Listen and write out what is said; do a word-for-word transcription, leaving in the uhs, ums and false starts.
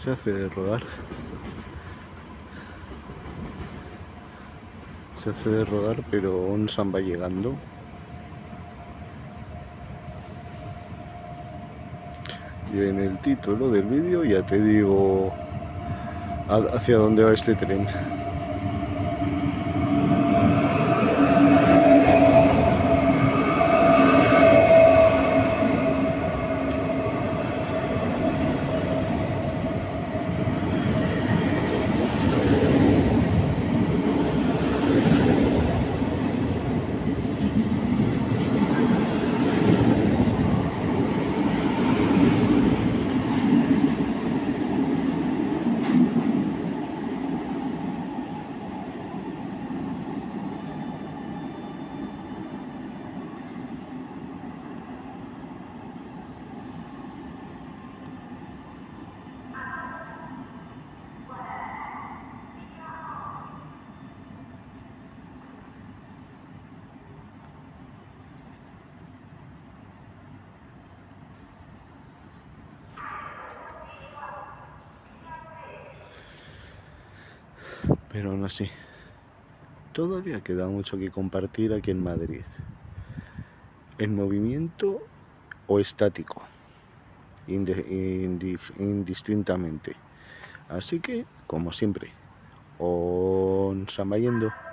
Se hace de rodar. Se hace de rodar, pero aún se va llegando. Y en el título del vídeo ya te digo hacia dónde va este tren. Pero aún así, todavía queda mucho que compartir aquí en Madrid. ¿En movimiento o estático? Indistintamente. Así que, como siempre, on se va yendo.